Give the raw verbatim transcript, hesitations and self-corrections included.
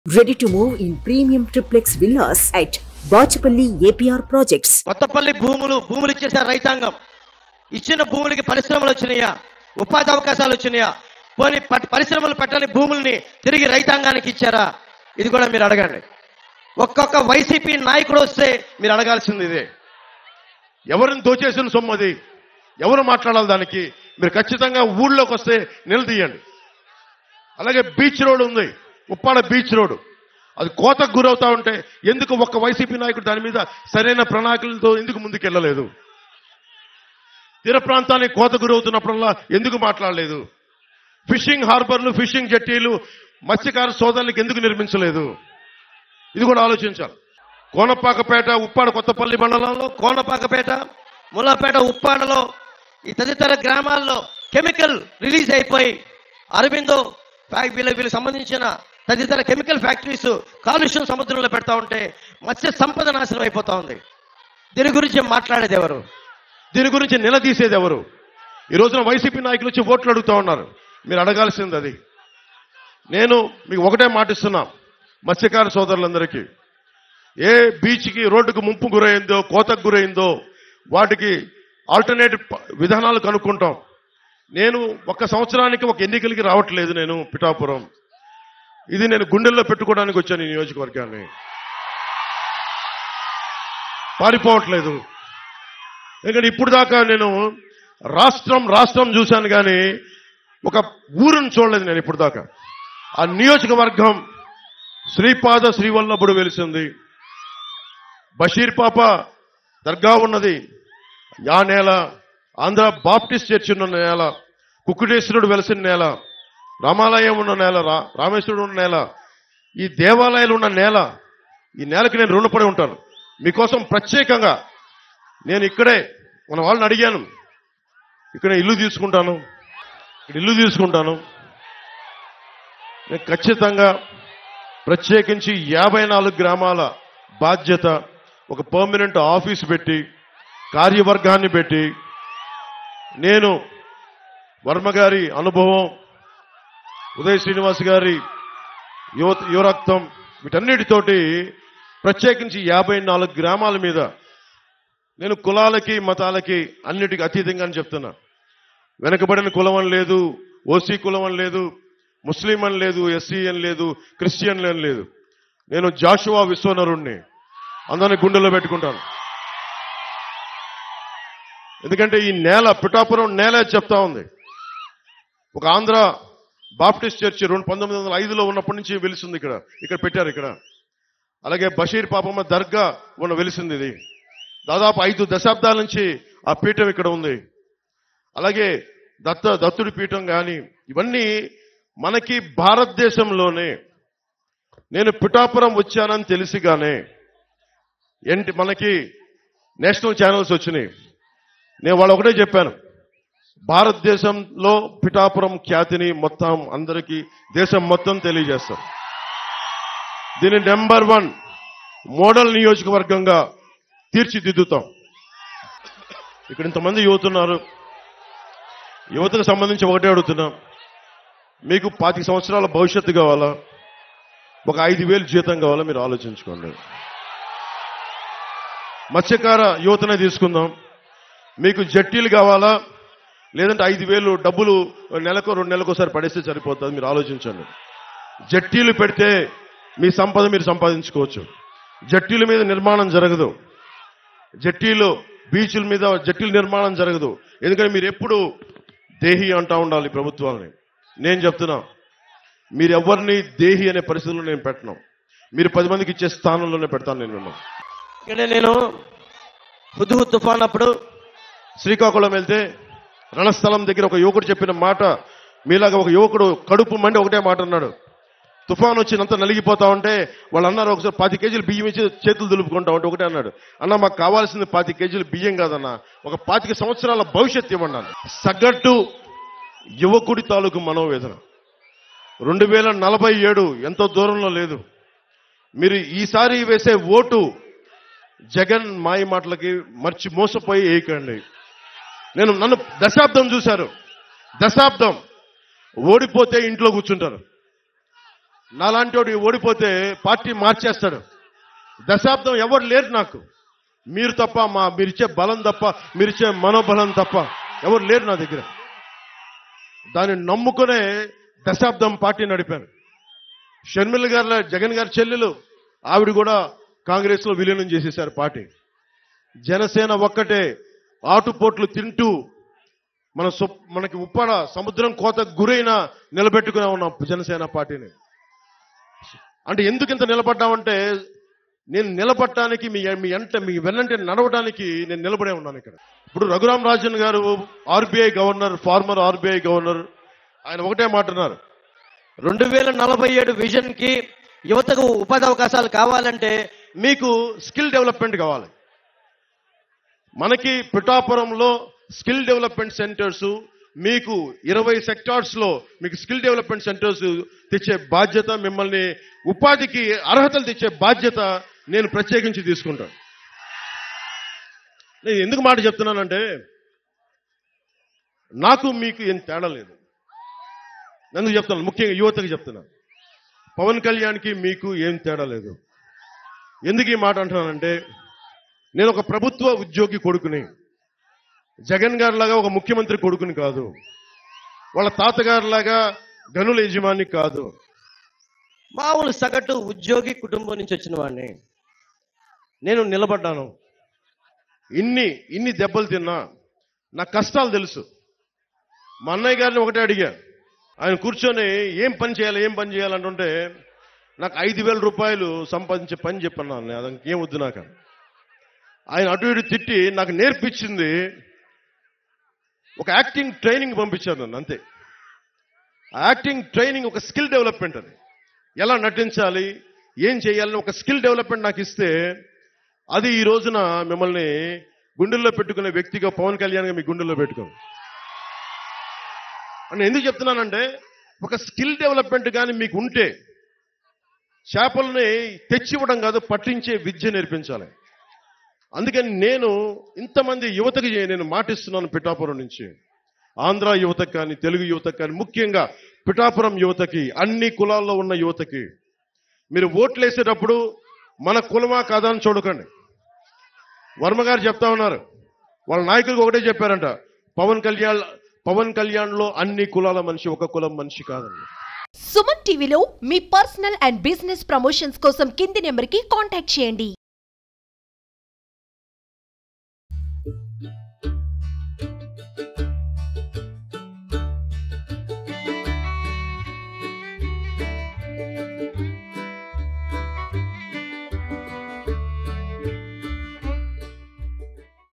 Ready to move in premium triplex villas at Bachapalli A P R projects. Kothapalli భూములు భూములు ఇచ్చేసారు రైతాంగం. ఇచ్చిన భూములకి పరిశ్రమలు వచ్చినాయా, ఉపాధి అవకాశాలు వచ్చినాయా, పోనీ పరిశ్రమలు పెట్టని భూముల్ని తిరిగి రైతాంగానికి ఇచ్చారా? ఇది కూడా మీరు అడగండి. ఒక్కొక్క వైసీపీ నాయకుడు వస్తే మీరు అడగాల్సింది ఇదే. ఎవరిని దోచేసిన సొమ్ము అది, ఎవరు మాట్లాడాలి దానికి? మీరు ఖచ్చితంగా ఊళ్ళోకి వస్తే నిలదీయండి. అలాగే బీచ్ రోడ్ ఉంది, ఉప్పాడ బీచ్ రోడ్, అది కోతకు గురవుతా ఉంటే ఎందుకు ఒక్క వైసీపీ నాయకుడు దాని మీద సరైన ప్రణాళికలతో ఎందుకు ముందుకెళ్ళలేదు? తీర ప్రాంతానికి కోత గురవుతున్నప్పుడల్లా ఎందుకు మాట్లాడలేదు? ఫిషింగ్ హార్బర్లు, ఫిషింగ్ జట్టీలు మత్స్యకార సోదరులకు ఎందుకు నిర్మించలేదు? ఇది కూడా ఆలోచించాలి. కోనపాకపేట, ఉప్పాడ, కొత్తపల్లి మండలంలో కోనపాకపేట, ముల్లపేట, ఉప్పాడలో ఈ తదితర గ్రామాల్లో కెమికల్ రిలీజ్ అయిపోయి అరవిందో వీళ్ళ వీళ్ళకి సంబంధించిన తదితర కెమికల్ ఫ్యాక్టరీస్ కాలుష్యం సముద్రంలో పెడతా ఉంటే మత్స్య సంపద నాశనం అయిపోతా ఉంది. దీని గురించి మాట్లాడేది ఎవరు? దీని గురించి నిలదీసేది ఎవరు? ఈ రోజున వైసీపీ నాయకులు వచ్చి ఓట్లు అడుగుతూ ఉన్నారు. మీరు అడగాల్సింది అది. నేను మీకు ఒకటే మాటిస్తున్నా, మత్స్యకార సోదరులందరికీ, ఏ బీచ్కి రోడ్డుకు ముంపు గురైందో, కోతకు గురైందో వాటికి ఆల్టర్నేటివ్ విధానాలు కనుక్కుంటాం. నేను ఒక సంవత్సరానికి ఒక ఎన్నికలకి రావట్లేదు. నేను పిఠాపురం, ఇది నేను గుండెల్లో పెట్టుకోవడానికి వచ్చాను. ఈ నియోజకవర్గాన్ని పారిపోవట్లేదు. ఎందుకంటే ఇప్పుడు దాకా నేను రాష్ట్రం రాష్ట్రం చూశాను కానీ ఒక ఊరును చూడలేదు నేను ఇప్పుడు దాకా. ఆ నియోజకవర్గం శ్రీపాద శ్రీవల్లభుడు వెలిసింది, బషీర్ పాప దర్గా ఉన్నది ఆ నేల, ఆంధ్ర బాప్టిస్ట్ చర్చ్ ఉన్న నేల, కుక్కుటేశ్వరుడు వెలిసిన నేల, రామాలయం ఉన్న నేల, రామేశ్వరుడు ఉన్న నేల, ఈ దేవాలయాలు ఉన్న నేల. ఈ నేలకి నేను రుణపడి ఉంటాను. మీకోసం ప్రత్యేకంగా నేను ఇక్కడే మన వాళ్ళని అడిగాను, ఇక్కడ ఇల్లు తీసుకుంటాను, ఇక్కడ ఇల్లు తీసుకుంటాను. నేను ఖచ్చితంగా ప్రత్యేకించి యాభై నాలుగు గ్రామాల బాధ్యత, ఒక పర్మనెంట్ ఆఫీస్ పెట్టి, కార్యవర్గాన్ని పెట్టి, నేను వర్మ గారి అనుభవం, ఉదయ్ శ్రీనివాస్ గారి యువ యువరక్తం, వీటన్నిటితోటి ప్రత్యేకించి యాభై నాలుగు గ్రామాల మీద నేను కులాలకి మతాలకి అన్నిటికీ అతీతంగా అని చెప్తున్నా. వెనకబడిన కులం అని లేదు, ఓసీ కులం అని లేదు, ముస్లిం అని లేదు, ఎస్సీ అని లేదు, క్రిస్టియన్ అని లేదు. నేను జాషువా విశ్వనరుణ్ణి, అందరినీ గుండెల్లో పెట్టుకుంటాను. ఎందుకంటే ఈ నేల, పిఠాపురం నేల చెప్తా ఉంది. ఒక ఆంధ్ర బాప్టిస్ట్ చర్చి రెండు పంతొమ్మిది వందల ఐదులో ఉన్నప్పటి నుంచి వెలిసింది. ఇక్కడ ఇక్కడ పెట్టారు ఇక్కడ. అలాగే బషీర్ పాపమ్మ దర్గా ఉన్న వెలిసింది. ఇది దాదాపు ఐదు దశాబ్దాల నుంచి ఆ పీఠం ఇక్కడ ఉంది. అలాగే దత్త దత్తుడి పీఠం కానీ, ఇవన్నీ మనకి భారతదేశంలోనే. నేను పిఠాపురం వచ్చానని తెలిసిగానే ఏంటి మనకి నేషనల్ ఛానల్స్ వచ్చినాయి. నేను వాళ్ళు ఒకటే చెప్పాను, భారతదేశంలో పిఠాపురం ఖ్యాతిని మొత్తం అందరికీ, దేశం మొత్తం తెలియజేస్తాం. దీని నెంబర్ వన్ మోడల్ నియోజకవర్గంగా తీర్చిదిద్దుతాం. ఇక్కడ ఇంతమంది యువత ఉన్నారు. యువతకు సంబంధించి ఒకటే అడుగుతున్నాం, మీకు పాతిక సంవత్సరాల భవిష్యత్తు కావాలా, ఒక ఐదు వేలు జీతం కావాలా? మీరు ఆలోచించుకోండి. మత్స్యకార యువతనే తీసుకుందాం. మీకు జట్టీలు కావాలా, లేదంటే ఐదు వేలు డబ్బులు నెలకు రెండు నెలలకు ఒకసారి పడేస్తే సరిపోతుంది? మీరు ఆలోచించండి. జట్టీలు పెడితే మీ సంపద మీరు సంపాదించుకోవచ్చు. జట్టీల మీద నిర్మాణం జరగదు, జట్టీలు బీచ్ల మీద జట్టీల నిర్మాణం జరగదు. ఎందుకంటే మీరు ఎప్పుడు దేహి అంటా ఉండాలి ప్రభుత్వాలని. నేను చెప్తున్నా, మీరు ఎవరిని దేహి అనే పరిస్థితుల్లో నేను పెట్టను. మీరు పది మందికి ఇచ్చే స్థానంలోనే పెడతాను నేను విన్నాను. ఇక్కడ నేను హుద్హుద్ తుఫాన్ అప్పుడు శ్రీకాకుళం వెళ్తే రణస్థలం దగ్గర ఒక యువకుడు చెప్పిన మాట, మీలాగా ఒక యువకుడు కడుపు మండి ఒకటే మాట అన్నాడు. తుఫాన్ వచ్చినంత నలిగిపోతా ఉంటే వాళ్ళు అన్నారు, ఒకసారి పాతి కేజీలు బియ్యం ఇచ్చి చేతులు దులుపుకుంటా ఉంటే ఒకటే అన్నాడు, అన్న మాకు కావాల్సింది పాతి కేజీలు బియ్యం కాదన్నా, ఒక పాతిక సంవత్సరాల భవిష్యత్తు ఇవ్వన్నాను. సగటు యువకుడి తాలూకు మనోవేదన రెండు వేల నలభై ఏడు ఎంతో దూరంలో లేదు. మీరు ఈసారి వేసే ఓటు జగన్ మాయ మాటలకి మర్చి మోసపోయి వేయకండి. నేను నన్ను దశాబ్దం చూశారు, దశాబ్దం ఓడిపోతే ఇంట్లో కూర్చుంటారు. నాలాంటి వాడు ఓడిపోతే పార్టీ మార్చేస్తాడు. దశాబ్దం ఎవరు లేరు నాకు, మీరు తప్ప, మా మీరిచ్చే బలం తప్ప, మీరిచ్చే మనోబలం తప్ప ఎవరు లేరు నా దగ్గర. దాన్ని నమ్ముకునే దశాబ్దం పార్టీ నడిపాను. షర్మిల గారి, జగన్ గారి చెల్లెలు, ఆవిడ కూడా కాంగ్రెస్ లో విలీనం చేసేశారు పార్టీ. జనసేన ఒక్కటే ఆటుపోట్లు తింటూ మన మనకి ఉప్పాడ సముద్రం కోత గురైన నిలబెట్టుకునే ఉన్నాం జనసేన పార్టీని. అంటే ఎందుకు ఇంత నిలబడ్డామంటే, నేను నిలబడటానికి మీ మీ అంటే మీ వెన్నంటే నడవడానికి నేను నిలబడే ఉన్నాను ఇక్కడ. ఇప్పుడు రఘురామ్ రాజన్ గారు RBI governor, former RBI governor, ఆయన ఒకటే మాట్లాడారు, రెండు వేల నలభై ఏడు విజన్ కి యువతకు ఉపాధి అవకాశాలు కావాలంటే మీకు స్కిల్ డెవలప్మెంట్ కావాలి. మనకి పిఠాపురంలో స్కిల్ డెవలప్మెంట్ సెంటర్స్, మీకు ఇరవై సెక్టార్స్ లో మీకు స్కిల్ డెవలప్మెంట్ సెంటర్స్ తెచ్చే బాధ్యత, మిమ్మల్ని ఉపాధికి అర్హతలు తెచ్చే బాధ్యత నేను ప్రత్యేకించి తీసుకుంటాను. నేను ఎందుకు మాట చెప్తున్నానంటే, నాకు మీకు ఏం తేడా లేదు. ఎందుకు చెప్తున్నాను, ముఖ్యంగా యువతకి చెప్తున్నాను, పవన్ కళ్యాణ్కి మీకు ఏం తేడా లేదు. ఎందుకు ఈ మాట అంటున్నానంటే, నేను ఒక ప్రభుత్వ ఉద్యోగి కొడుకుని, జగన్ గారిలాగా ఒక ముఖ్యమంత్రి కొడుకుని కాదు, వాళ్ళ తాతగారిలాగా గనుల యజమాని కాదు, మామూలు సగటు ఉద్యోగి కుటుంబం నుంచి వచ్చిన వాడిని. నేను నిలబడ్డాను. ఇన్ని ఇన్ని దెబ్బలు తిన్నా నా కష్టాలు తెలుసు. మా అన్నయ్య గారిని ఒకటే అడిగా, ఆయన కూర్చొని ఏం పని చేయాలి ఏం పని చేయాలంటుంటే, నాకు ఐదు వేల రూపాయలు సంపాదించే పని చెప్పన్నా, అదానికి ఏం వద్దు నాకు. ఆయన అటు ఇటు తిట్టి నాకు నేర్పించింది ఒక యాక్టింగ్ ట్రైనింగ్ పంపించారు నన్ను, అంతే. ఆ యాక్టింగ్ ట్రైనింగ్ ఒక స్కిల్ డెవలప్మెంట్, అది ఎలా నటించాలి, ఏం చేయాలని ఒక స్కిల్ డెవలప్మెంట్ నాకు ఇస్తే, అది ఈ రోజున మిమ్మల్ని గుండెల్లో పెట్టుకునే వ్యక్తిగా పవన్ కళ్యాణ్గా మీ గుండెల్లో పెట్టుకోండి అని ఎందుకు చెప్తున్నానంటే, ఒక స్కిల్ డెవలప్మెంట్ కానీ మీకు ఉంటే, చేపల్ని తెచ్చివ్వడం కాదు, పట్టించే విద్య నేర్పించాలి. అందుకని నేను ఇంతమంది యువతకి నేను మాటిస్తున్నాను, పిఠాపురం నుంచి ఆంధ్ర యువతకు కానీ, తెలుగు యువతకు కానీ, ముఖ్యంగా పిఠాపురం యువతకి, అన్ని కులాల్లో ఉన్న యువతకి, మీరు ఓట్లు వేసేటప్పుడు మన కులమా కాదా అని చూడకండి. వర్మ గారు చెప్తా ఉన్నారు, వాళ్ళ నాయకులకు ఒకటే చెప్పారంట, పవన్ కళ్యాణ్ పవన్ కళ్యాణ్ లో అన్ని కులాల మనిషి, ఒక కులం మనిషి కాదండి. సుమన్ టీవీలో మీ పర్సనల్ అండ్ బిజినెస్ ప్రమోషన్స్ కోసం కింది నెంబర్కి కాంటాక్ట్ చేయండి.